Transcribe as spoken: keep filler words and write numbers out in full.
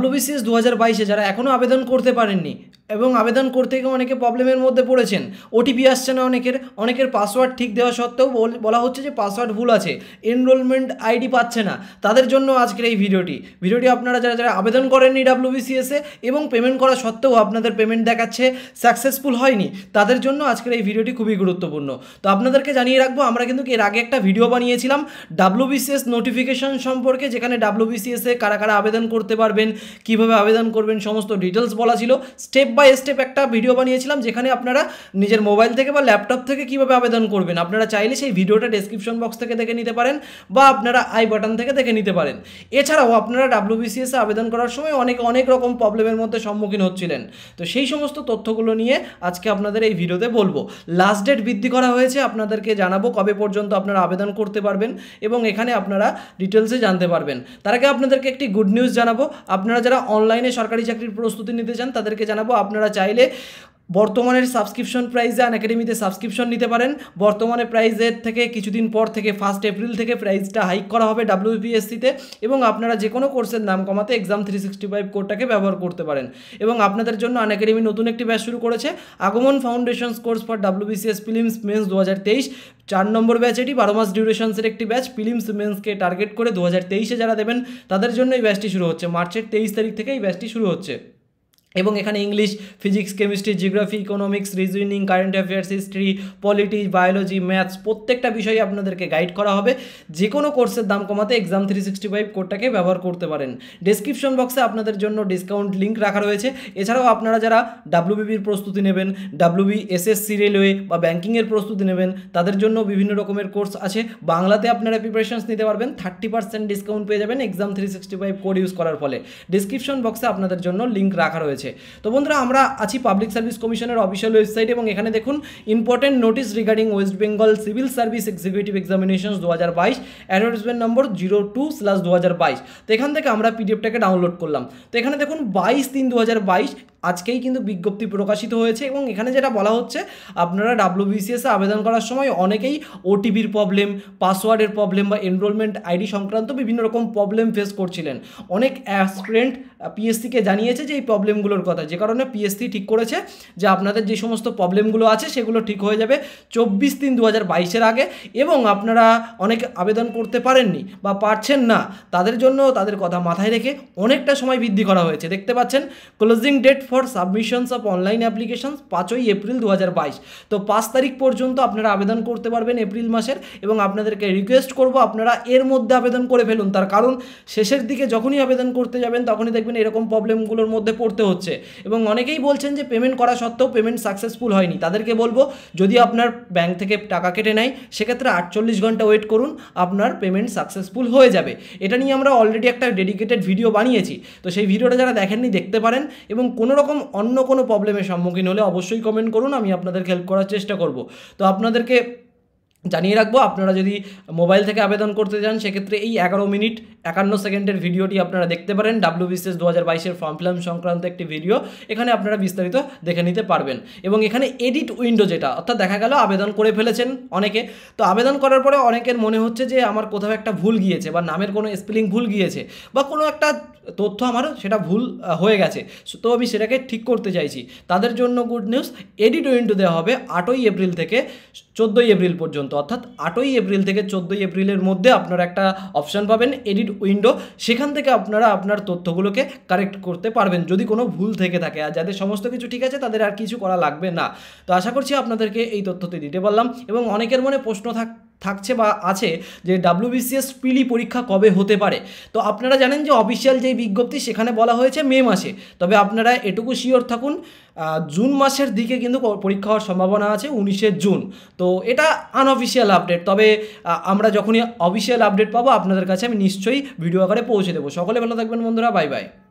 WBCS দু হাজার বাইশে যারা এখনও আবেদন করতে পারেননি এবং আবেদন করতে গিয়ে অনেকে প্রবলেমের মধ্যে পড়েছেন, ওটিপি আসছে না অনেকের, অনেকের পাসওয়ার্ড ঠিক দেওয়া সত্ত্বেও বলা হচ্ছে যে পাসওয়ার্ড ভুল আছে, এনরোলমেন্ট আইডি পাচ্ছে না, তাদের জন্য আজকের এই ভিডিওটি ভিডিওটি আপনারা যারা যারা আবেদন করেননি ডাব্লিউবিসিএসে এবং পেমেন্ট করা সত্ত্বেও আপনাদের পেমেন্ট দেখাচ্ছে সাকসেসফুল হয়নি, তাদের জন্য আজকের এই ভিডিওটি খুবই গুরুত্বপূর্ণ। তো আপনাদেরকে জানিয়ে রাখবো, আমরা কিন্তু এর আগে একটা ভিডিও বানিয়েছিলাম ডাব্লিউবিসিএস নোটিফিকেশন সম্পর্কে, যেখানে ডাব্লিউবিসিএসে কারা কারা আবেদন করতে পারবেন, কীভাবে আবেদন করবেন, সমস্ত ডিটেলস বলা ছিল। স্টেপ বাই স্টেপ একটা ভিডিও বানিয়েছিলাম, যেখানে আপনারা নিজের মোবাইল থেকে বা ল্যাপটপ থেকে কীভাবে আবেদন করবেন আপনারা চাইলে সেই ভিডিওটা ডেসক্রিপশন বক্স থেকে দেখে নিতে পারেন বা আপনারা আই বাটন থেকে দেখে নিতে পারেন। এছাড়াও আপনারা ডাব্লিউবিসিএসে আবেদন করার সময় অনেক অনেক রকম প্রবলেমের মধ্যে সম্মুখীন হচ্ছিলেন, তো সেই সমস্ত তথ্যগুলো নিয়ে আজকে আপনাদের এই ভিডিওতে বলবো। লাস্ট ডেট বৃদ্ধি করা হয়েছে, আপনাদেরকে জানাবো কবে পর্যন্ত আপনারা আবেদন করতে পারবেন এবং এখানে আপনারা ডিটেলসে জানতে পারবেন। তার আগে আপনাদেরকে একটি গুড নিউজ জানাবো, আপনারা যারা অনলাইনে সরকারি চাকরির প্রস্তুতি নিতে চান তাদেরকে জানাবো আপনারা চাইলে বর্তমানের সাবস্ক্রিপশন প্রাইসে আনএকাডেমিতে সাবস্ক্রিপশন নিতে পারেন। বর্তমানে প্রাইসের থেকে কিছুদিন পর থেকে ফার্স্ট এপ্রিল থেকে প্রাইসটা হাইক করা হবে ডাব্লিউবিপিএসসিতে এবং আপনারা যে কোনো কোর্সের দাম কমাতে এক্সাম থ্রি সিক্সটি ফাইভ কোডটাকে ব্যবহার করতে পারেন। এবং আপনাদের জন্য আনএকাডেমি নতুন একটি ব্যাচ শুরু করেছে, Agaman foundations course for WBCS prelims mains দু হাজার তেইশ চার নম্বর ব্যাচ। এটি বারো মাস ডিউরেশনসের একটি ব্যাচ, প্রিলিমস মেন্সকে টার্গেট করে দু হাজার তেইশে যারা দেবেন তাদের জন্য এই ব্যাচটি শুরু হচ্ছে। মার্চের তেইশ তারিখ থেকে এই ব্যাচটি শুরু হচ্ছে এবং এখানে English, physics, chemistry, geography, economics, reasoning, current affairs, history, polity, biology, maths প্রত্যেকটা বিষয়ে আপনাদেরকে গাইড করা হবে। যে কোনো কোর্সের দাম কমাতে এক্সাম থ্রি সিক্সটি ফাইভ কোডটাকে ব্যবহার করতে পারেন। ডেসক্রিপশন বক্সে আপনাদের জন্য ডিসকাউন্ট লিঙ্ক রাখা রয়েছে। এছাড়াও আপনারা যারা ডাব্লিউবিপির প্রস্তুতি নেবেন, ডাব্লিউবি এসএসসি রেলওয়ে বা ব্যাঙ্কিংয়ের প্রস্তুতি নেবেন, তাদের জন্য বিভিন্ন রকমের কোর্স আছে। বাংলাতে আপনারা প্রিপারেশনস নিতে পারবেন, থার্টি পার্সেন্ট ডিসকাউন্ট পেয়ে যাবেন exam three sixty five code use করার ফলে। ডিসক্রিপশন বক্সে আপনাদের জন্য লিঙ্ক রাখা রয়েছে। তো বন্ধুরা, আমরা আছি পাবলিক সার্ভিস কমিশনের অফিসিয়াল ওয়েবসাইট এবং এখানে দেখুন important notice regarding West Bengal civil service executive examinations দু হাজার বাইশ, advertisement number zero two slash দু হাজার বাইশ। তো এখান থেকে আমরা পিডিএফটাকে ডাউনলোড করলাম। তো এখানে দেখুন বাইশ তিন দু হাজার বাইশ আজকেই কিন্তু বিজ্ঞপ্তি প্রকাশিত হয়েছে এবং এখানে যেটা বলা হচ্ছে আপনারা ডাব্লিউবিসিএসে আবেদন করার সময় অনেকেই ওটিপির প্রবলেম, পাসওয়ার্ডের প্রবলেম বা এনরোলমেন্ট আইডি সংক্রান্ত বিভিন্ন রকম প্রবলেম ফেস করছিলেন। অনেক অ্যাসপিরেন্ট পিএসসিকে জানিয়েছে যে এই প্রবলেমগুলোর কথা, যে কারণে পিএসসি ঠিক করেছে যে আপনাদের যে সমস্ত প্রবলেমগুলো আছে সেগুলো ঠিক হয়ে যাবে চব্বিশ তিন দু হাজার বাইশের আগে। এবং আপনারা অনেক আবেদন করতে পারেননি বা পারছেন না, তাদের জন্য তাদের কথা মাথায় রেখে অনেকটা সময় বৃদ্ধি করা হয়েছে। দেখতে পাচ্ছেন closing date for submissions of online applications পাঁচই এপ্রিল দু হাজার বাইশ। তো পাঁচ তারিখ পর্যন্ত আপনারা আবেদন করতে পারবেন এপ্রিল মাসের এবং আপনাদেরকে রিকোয়েস্ট করব আপনারা এর মধ্যে আবেদন করে ফেলুন। তার কারণ শেষের দিকে যখনই আবেদন করতে যাবেন তখনই দেখবেন এরকম প্রবলেমগুলোর মধ্যে পড়তে হচ্ছে এবং অনেকেই বলছেন যে পেমেন্ট করা সত্ত্বেও পেমেন্ট সাকসেসফুল হয়নি। তাদেরকে বলবো যদি আপনার ব্যাংক থেকে টাকা কেটে নেয় সেক্ষেত্রে আটচল্লিশ ঘন্টা ওয়েট করুন, আপনার পেমেন্ট সাকসেসফুল হয়ে যাবে। এটা নিয়ে আমরা অলরেডি একটা ডেডিকেটেড ভিডিও বানিয়েছি, তো সেই ভিডিওটা যারা দেখেননি দেখতে পারেন এবং কোনো রকম অন্য কোনো প্রবলেমের সম্মুখীন হলে অবশ্যই কমেন্ট করুন, আমি আপনাদেরকে হেল্প করার চেষ্টা করব। তো আপনাদেরকে জানিয়ে রাখবো আপনারা যদি মোবাইল থেকে আবেদন করতে চান সেক্ষেত্রে এই এগারো মিনিট একান্ন সেকেন্ডের ভিডিওটি আপনারা দেখতে পারেন। ডাব্লিউবিসিএস দু হাজার বাইশের ফর্ম ফিল আপ সংক্রান্ত একটি ভিডিও, এখানে আপনারা বিস্তারিত দেখে নিতে পারবেন। এবং এখানে এডিট উইন্ডো যেটা, অর্থাৎ দেখা গেল আবেদন করে ফেলেছেন অনেকে, তো আবেদন করার পরে অনেকের মনে হচ্ছে যে আমার কোথাও একটা ভুল গিয়েছে বা নামের কোনো স্পেলিং ভুল গিয়েছে বা কোনো একটা তথ্য আমার সেটা ভুল হয়ে গেছে, তো আমি সেটাকে ঠিক করতে চাইছি। তাদের জন্য গুড নিউজ, এডিট উইন্ডো দেওয়া হবে আটই এপ্রিল থেকে চোদ্দোই এপ্রিল পর্যন্ত, অর্থাৎ আটই এপ্রিল থেকে চোদ্দোই এপ্রিলের মধ্যে আপনারা একটা অপশান পাবেন এডিট উইন্ডো, সেখান থেকে আপনারা আপনার তথ্যগুলোকে কারেক্ট করতে পারবেন যদি কোনো ভুল থেকে থাকে। আর যাদের সমস্ত কিছু ঠিক আছে তাদের আর কিছু করা লাগবে না। তো আশা করছি আপনাদেরকে এই তথ্যটি দিতে পারলাম এবং অনেকের মনে প্রশ্ন থাক থাকছে বা আছে যে ডাব্লিউবিসিএস প্রিলি পরীক্ষা কবে হতে পারে। তো আপনারা জানেন যে অফিসিয়াল যেই বিজ্ঞপ্তি সেখানে বলা হয়েছে মে মাসে, তবে আপনারা এটুকু শিওর থাকুন জুন মাসের দিকে কিন্তু পরীক্ষা হওয়ার সম্ভাবনা আছে উনিশে জুন। তো এটা আনঅফিসিয়াল আপডেট, তবে আমরা যখনই অফিসিয়াল আপডেট পাবো আপনাদের কাছে আমি নিশ্চয়ই ভিডিও আকারে পৌঁছে দেবো। সকলে ভালো থাকবেন বন্ধুরা, বাই বাই।